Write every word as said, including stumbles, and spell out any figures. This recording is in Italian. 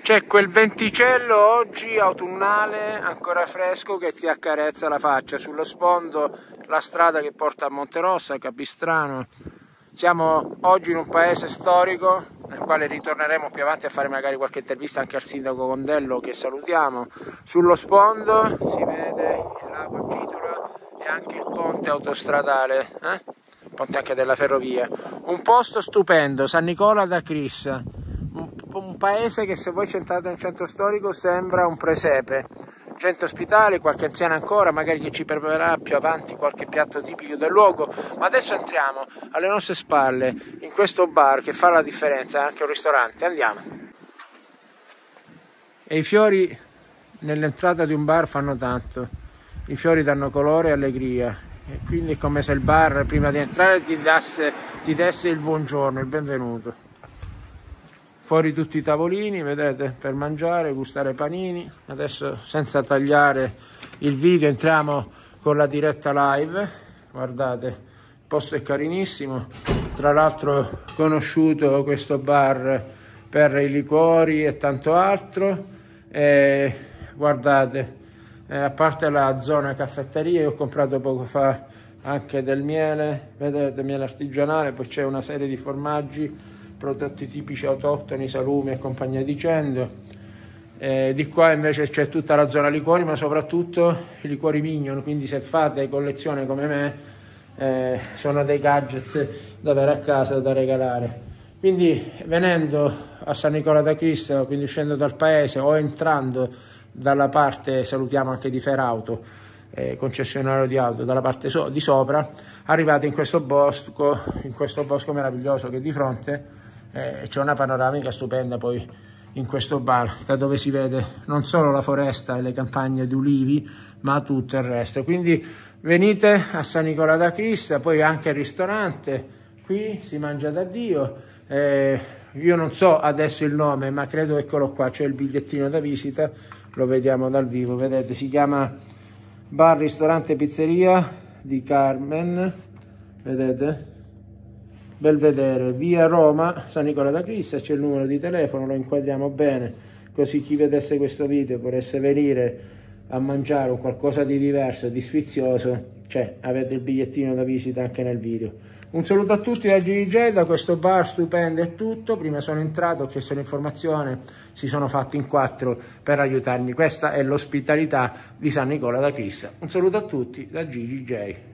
C'è quel venticello oggi autunnale ancora fresco che ti accarezza la faccia. Sullo sfondo la strada che porta a Monterossa, a Capistrano. Siamo oggi in un paese storico nel quale ritorneremo più avanti a fare magari qualche intervista anche al sindaco Condello, che salutiamo. Sullo sfondo si vede il lago Gitola e anche il ponte autostradale, eh? Il ponte anche della ferrovia. Un posto stupendo, San Nicola da Crissa. Un paese che, se voi entrate nel centro storico, sembra un presepe. Gente ospitale, qualche anziana ancora, magari che ci preparerà più avanti qualche piatto tipico del luogo. Ma adesso entriamo alle nostre spalle in questo bar che fa la differenza, è anche un ristorante. Andiamo. E i fiori nell'entrata di un bar fanno tanto. I fiori danno colore e allegria. E quindi è come se il bar, prima di entrare, ti desse, ti desse il buongiorno, il benvenuto. Fuori tutti i tavolini, vedete, per mangiare, gustare panini. Adesso, senza tagliare il video, entriamo con la diretta live. Guardate, il posto è carinissimo. Tra l'altro conosciuto questo bar per i liquori e tanto altro. E guardate, eh, a parte la zona caffetteria, io ho comprato poco fa anche del miele, vedete, miele artigianale, poi c'è una serie di formaggi, prodotti tipici autoctoni, salumi e compagnia dicendo. Eh, di qua invece c'è tutta la zona liquori, ma soprattutto i liquori Mignon, quindi se fate collezione come me, eh, sono dei gadget da avere a casa, da regalare. Quindi venendo a San Nicola da Crissa, quindi uscendo dal paese o entrando dalla parte, salutiamo anche di Ferauto, eh, concessionario di auto, dalla parte so di sopra, arrivate in questo bosco, in questo bosco meraviglioso che è di fronte. Eh, c'è una panoramica stupenda poi in questo bar, da dove si vede non solo la foresta e le campagne di ulivi, ma tutto il resto. Quindi venite a San Nicola da Crissa, poi anche il ristorante, qui si mangia da Dio. Eh, io non so adesso il nome, ma credo, eccolo qua, c'è il bigliettino da visita, lo vediamo dal vivo, vedete, si chiama Bar Ristorante Pizzeria di Carmen, vedete? Belvedere, via Roma, San Nicola da Crissa, c'è il numero di telefono, lo inquadriamo bene, così chi vedesse questo video potesse venire a mangiare un qualcosa di diverso, di sfizioso, cioè avete il bigliettino da visita anche nel video. Un saluto a tutti da G D J, da questo bar stupendo è tutto. Prima sono entrato, ho chiesto l'informazione, si sono fatti in quattro per aiutarmi. Questa è l'ospitalità di San Nicola da Crissa. Un saluto a tutti da G D J.